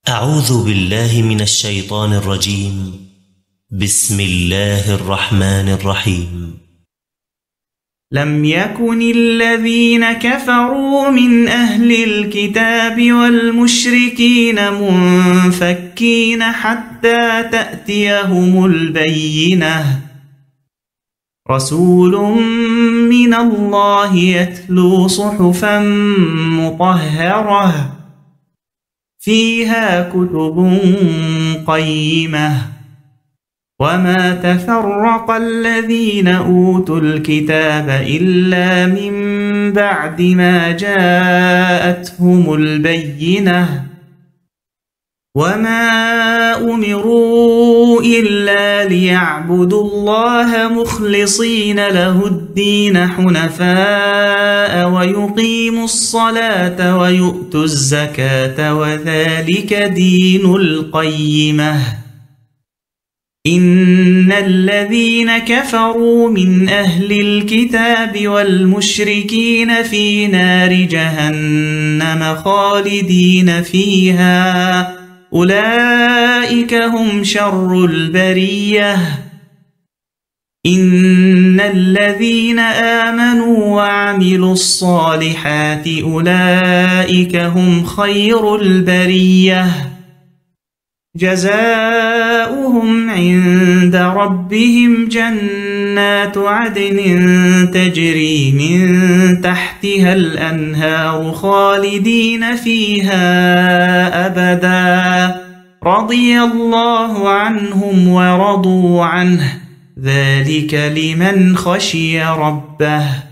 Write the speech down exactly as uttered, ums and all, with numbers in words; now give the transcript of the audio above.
أعوذ بالله من الشيطان الرجيم. بسم الله الرحمن الرحيم. لم يكن الذين كفروا من أهل الكتاب والمشركين منفكين حتى تأتيهم البينة. رسول من الله يتلو صحفا مطهرة فيها كتب قيمة. وما تفرق الذين أوتوا الكتاب إلا من بعد ما جاءتهم البينة. وما أمروا إلا ليعبدوا الله مخلصين له الدين حنفاء ويقيموا الصلاة ويؤتوا الزكاة وذلك دين القيمة. إن الذين كفروا من أهل الكتاب والمشركين في نار جهنم خالدين فيها أولئك هم شر البرية. إن الذين آمنوا وعملوا الصالحات أولئك هم خير البرية. جزاؤهم عند ربهم جنات عدن تجري من تحتها الأنهار خالدين فيها أبدا رضي الله عنهم ورضوا عنه ذلك لمن خشي ربه.